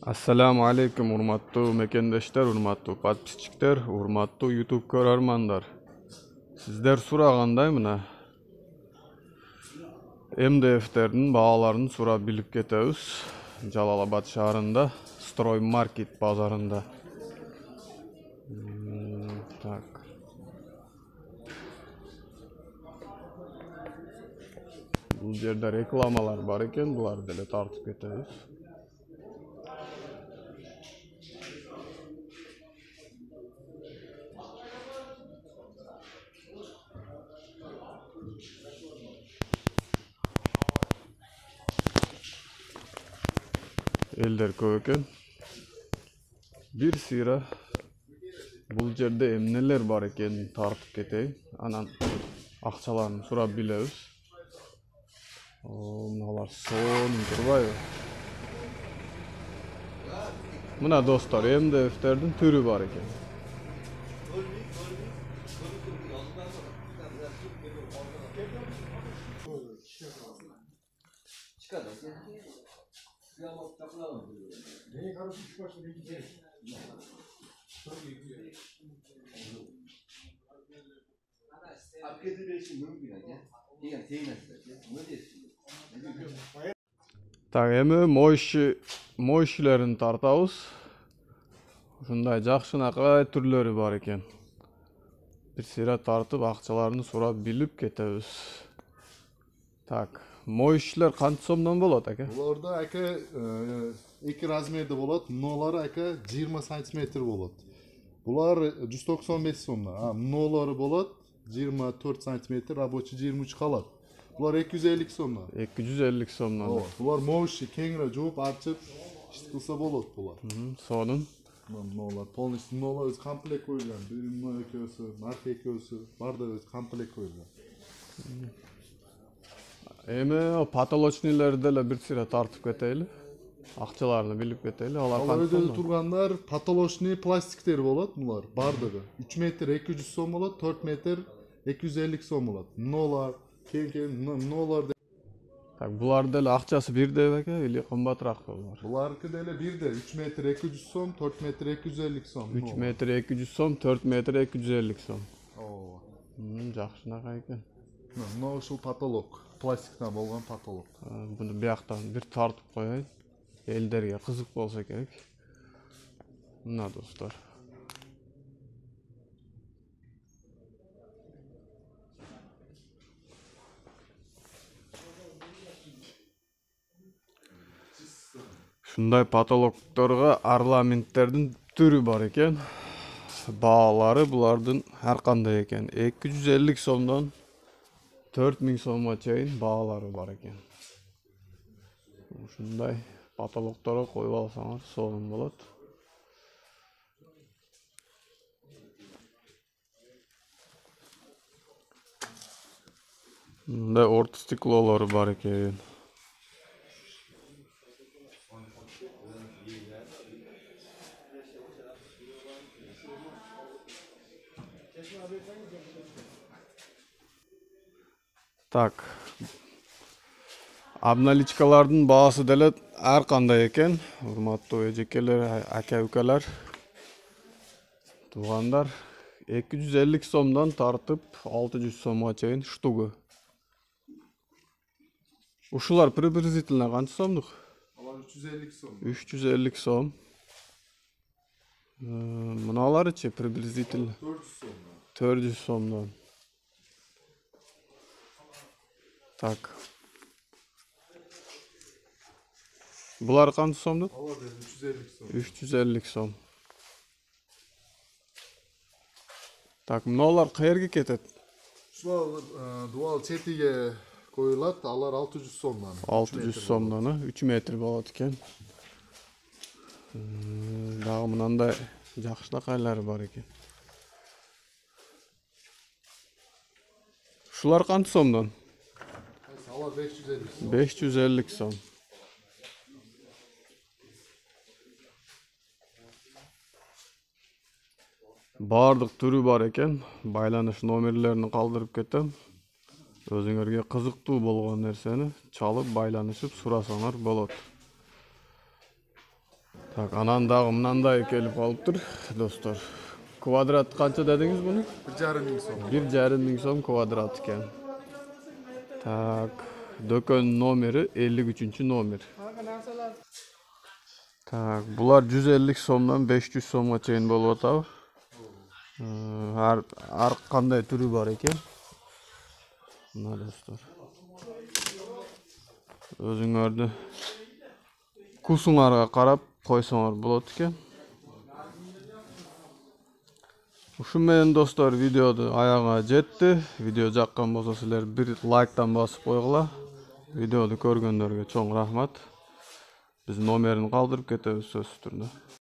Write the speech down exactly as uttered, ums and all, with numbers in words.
Assalamu alaikum urmattu mekendeshler, urmattu подписчиктер, urmattu YouTube көрөрмандар. Сиздер сурагандай мына эм дэ эф'тердин бааларын сурап билип кетебиз. Жалал-Абад шаарында, Строй Маркет базарында. Так. Бул жерде рекламалар бар экен, буларды деле тартып кетебиз. Элдер көп экен. Бир сыйра бул жерде эмнелер бар экен тартып кетейин. Анан акчаларын сурап билебиз. О, мыналар сонун турбайбы? Мына достор, эм дэ эф'тердин түрү бар экен. Так, эми моющий моющилерин тартабыз. Ушундай жакшынакай түрлөрү бар экен. Бир сыйра тартып акчаларын сурап билип кетебиз. Так, моющилер канча сомдон болот ака? Буларда ака эки размерде болот. Мыналары ака жыйырма сантиметр болот. Булар жүз токсон беш сомдон. А, мыналары болот жыйырма төрт сантиметр, рабочий жыйырма үч калат. Булар эки жүз элүү сомдон. эки жүз элүү сомдон. Булар моющий, кеңири жууп, ачып иш кылса болот булар. Сонун. Мыналар полностью мыналар өз комплект коюлган. Бир экөөсү, марка экөөсү, баардыгы өз комплект коюлган. Эми потолочныйлерди деле бир сыйра тартып кетели. Акчаларын билип кетели. Алар канча сомдон? Тургандар потолочный пластиктер болот булар, баардыгы. үч метр эки жүз сом болот, төрт метр эки жүз элүү сом болот. Мыналар кең-кең мыналар. Так, булар деле акчасы бирдей беке, или кымбатыраак булар? Буларкы деле бирдей, үч метр эки жүз сом, төрт метр эки жүз элүү сом. үч метр эки жүз сом, төрт метр эки жүз элүү сом. Ооба. Жакшынакай экен. Мына ушул потолок, пластиктан болгон потолок. Буну бияктан бир тартып коеюн. Элдерге кызык болсо керек. Мына достор. Ушундай потолокторго орнаменттердин түрү бар экен. Баалары булардын ар кандай экен. эки жүз элүү сомдон төрт миң сомго чейин баалары бар экен. Ушундай потолокторго коюп алсаңар сонун болот. Мындай орто стеклолору бар экен. Так. Обналичкалардын баасы деле ар кандай экен. Урматтуу эжекелер, ака-укалар, туугандар, эки жүз элүү сомдон тартып алты жүз сомго чейин штугы. Ушулар приблизительно канча сомдук? Алар үч жүз элүү сом. үч жүз элүү сом. Мыналарычы приблизительно төрт жүз сомдон. төрт жүз сомдон. Так. Булар канча сомдук? Алар үч жүз элүү сом. үч жүз элүү сом. Так, мыналар каерге кетет? Ушулар дуал четиге коюлат, алар алты жүз сомдон. алты жүз сомдон, үч метр болот экен. Дагы мынандай жакшынакайлары бар экен. Ушулар канча сомдон? Алар беш жүз элүү сом. беш жүз элүү сом. Бардык түрү бар экен. Байланыш номерлерин калдырып кетем. Өзүңөргө кызыктуу болгон нерсени чалып байланышып сурасаңар болот. Так, анан дагы мынандай келип калыптыр, достор. Kvadrat канча дедиңиз буну? bir жарым миң сом. bir жарым миң сом kvadrat экен. Так, дөкөн номери ellik üçüncü номер. Так, булар жүз элүү сомдон beş yüz сомго чейин болуп атабы. Ар ар кандай түрү бар экен. Мына достор. Өзүңөрдү вкусуңарга карап койсоңор болот экен. Ушун менен достор видеоду аягына жетти. Видео жаккан болсо силер бир лайктан басып койгула. Видеоду көргөндөргө чоң рахмат. Биз номерин калтырып кетебиз сөзсүз түрдө.